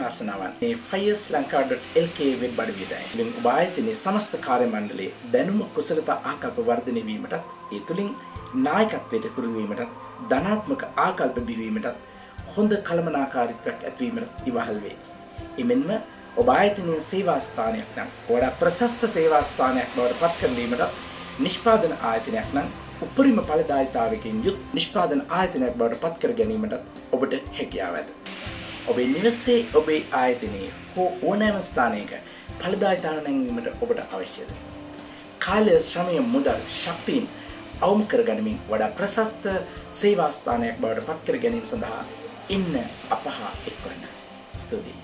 අනුශාසනාවන් මේ 5SLanka.lk web අඩවියයි. ඉතින් ඔබ ආයතනයේ සමස්ත කාර්ය මණ්ඩලයේ දැනුම කුසලතා ආකල්ප වර්ධනය වීමටත් ඒ තුලින් නායකත්වයට පුරු වීමටත් ධනාත්මක ආකල්ප බිවීමටත් හොඳ කළමනාකාරීත්වයක් ඇතිවීමට ඉවහල් වේ. එමෙන්ම ඔබ ආයතනයේ සේවා ස්ථානයක් නම් වඩා ප්‍රශස්ත සේවා ස්ථානයක් බවට පත් කර ගැනීමට නිෂ්පාදන ආයතනයක් නම් උපරිම ඵලදායීතාවකින් යුත් නිෂ්පාදන ආයතනයක් බවට පත් කර ගැනීමට ඔබට හැකියාව ඇත. ඔබේ නිවසේ ඔබේ ආයතනයේ හෝ ඕනෑම ස්ථානයක ඵලදායීතාව නැංවීමට ඔබට අවශ්‍යද? කාලය, ශ්‍රමය, මුදල්, ශක්තියින් අවම කර ගැනීමෙන් වඩා ප්‍රශස්ත සේවා ස්ථානයක් බවට පත් කර ගැනීම සඳහා ඉන්න අපහා එක්වන්න. ස්තුතියි.